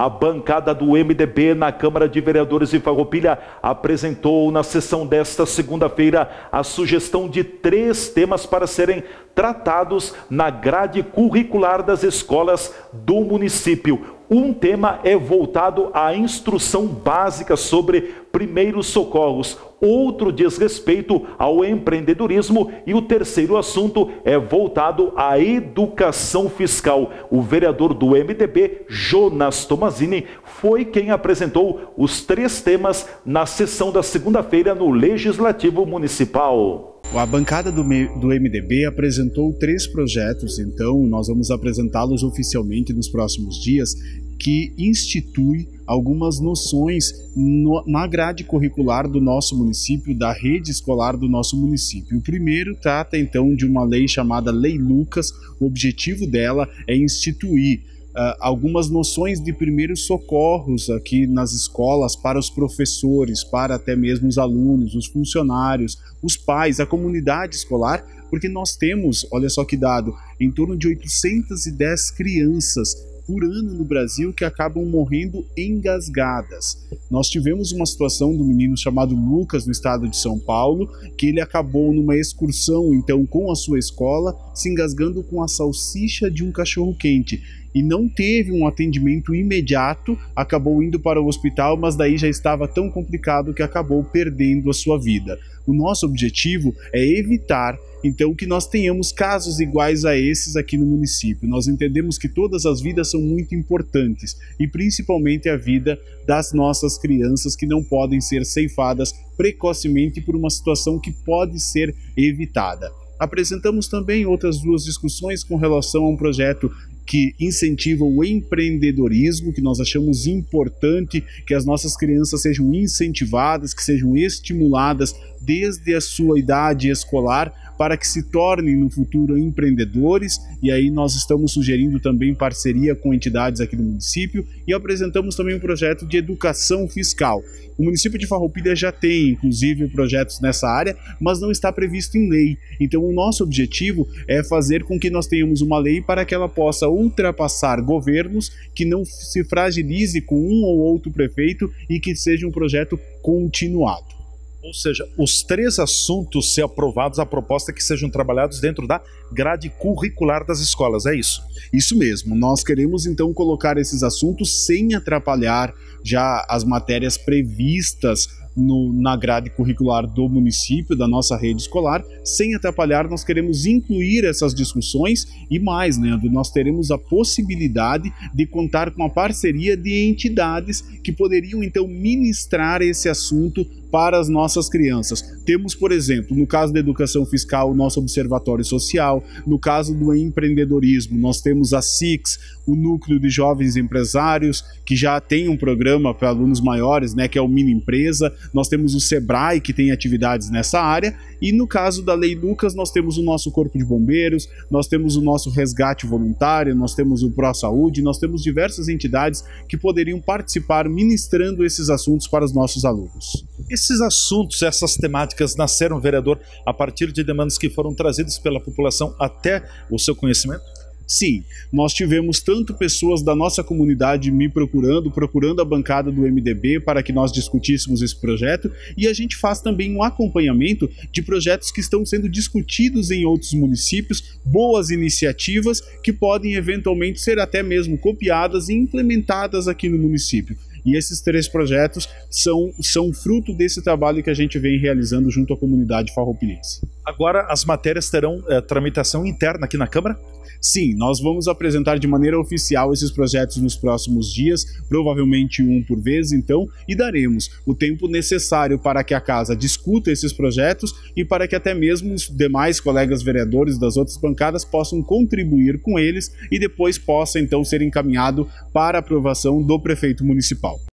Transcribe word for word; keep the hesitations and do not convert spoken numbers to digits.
A bancada do M D B na Câmara de Vereadores de Farroupilha apresentou na sessão desta segunda-feira a sugestão de três temas para serem tratados na grade curricular das escolas do município. Um tema é voltado à instrução básica sobre primeiros socorros, outro diz respeito ao empreendedorismo e o terceiro assunto é voltado à educação fiscal. O vereador do M D B, Jonas Tomazini, foi quem apresentou os três temas na sessão da segunda-feira no Legislativo Municipal. A bancada do, do M D B apresentou três projetos, então nós vamos apresentá-los oficialmente nos próximos dias, que institui algumas noções no, na grade curricular do nosso município, da rede escolar do nosso município. O primeiro trata então de uma lei chamada Lei Lucas. O objetivo dela é instituir Uh, algumas noções de primeiros socorros aqui nas escolas para os professores, para até mesmo os alunos, os funcionários, os pais, a comunidade escolar, porque nós temos, olha só que dado, em torno de oitocentas e dez crianças por ano no Brasil que acabam morrendo engasgadas. Nós tivemos uma situação do menino chamado Lucas no estado de São Paulo, que ele acabou numa excursão então com a sua escola, se engasgando com a salsicha de um cachorro-quente. E não teve um atendimento imediato, acabou indo para o hospital, mas daí já estava tão complicado que acabou perdendo a sua vida. O nosso objetivo é evitar, então, que nós tenhamos casos iguais a esses aqui no município. Nós entendemos que todas as vidas são muito importantes, e principalmente a vida das nossas crianças, que não podem ser ceifadas precocemente por uma situação que pode ser evitada. Apresentamos também outras duas discussões com relação a um projeto que incentiva o empreendedorismo, que nós achamos importante que as nossas crianças sejam incentivadas, que sejam estimuladas desde a sua idade escolar para que se tornem no futuro empreendedores, e aí nós estamos sugerindo também parceria com entidades aqui do município e apresentamos também um projeto de educação fiscal. O município de Farroupilha já tem, inclusive, projetos nessa área, mas não está previsto em lei. Então, o nosso objetivo é fazer com que nós tenhamos uma lei para que ela possa ultrapassar governos, que não se fragilize com um ou outro prefeito e que seja um projeto continuado. Ou seja, os três assuntos ser aprovados, a proposta é que sejam trabalhados dentro da grade curricular das escolas, é isso? Isso mesmo, nós queremos então colocar esses assuntos sem atrapalhar já as matérias previstas No, na grade curricular do município, da nossa rede escolar. Sem atrapalhar, nós queremos incluir essas discussões e mais, Leandro, nós teremos a possibilidade de contar com a parceria de entidades que poderiam então ministrar esse assunto para as nossas crianças. Temos, por exemplo, no caso da educação fiscal, o nosso observatório social, no caso do empreendedorismo, nós temos a S I Cs, o Núcleo de Jovens Empresários, que já tem um programa para alunos maiores, né, que é o Mini Empresa. Nós temos o Sebrae, que tem atividades nessa área, e no caso da Lei Lucas, nós temos o nosso Corpo de Bombeiros, nós temos o nosso Resgate Voluntário, nós temos o Pro Saúde, nós temos diversas entidades que poderiam participar ministrando esses assuntos para os nossos alunos. Esses assuntos, essas temáticas nasceram, vereador, a partir de demandas que foram trazidas pela população até o seu conhecimento? Sim, nós tivemos tanto pessoas da nossa comunidade me procurando, procurando a bancada do M D B para que nós discutíssemos esse projeto, e a gente faz também um acompanhamento de projetos que estão sendo discutidos em outros municípios, boas iniciativas que podem eventualmente ser até mesmo copiadas e implementadas aqui no município. E esses três projetos são, são fruto desse trabalho que a gente vem realizando junto à comunidade farroupilhense. Agora as matérias terão é, tramitação interna aqui na Câmara? Sim, nós vamos apresentar de maneira oficial esses projetos nos próximos dias, provavelmente um por vez, então, e daremos o tempo necessário para que a Casa discuta esses projetos e para que até mesmo os demais colegas vereadores das outras bancadas possam contribuir com eles e depois possa, então, ser encaminhado para aprovação do prefeito municipal.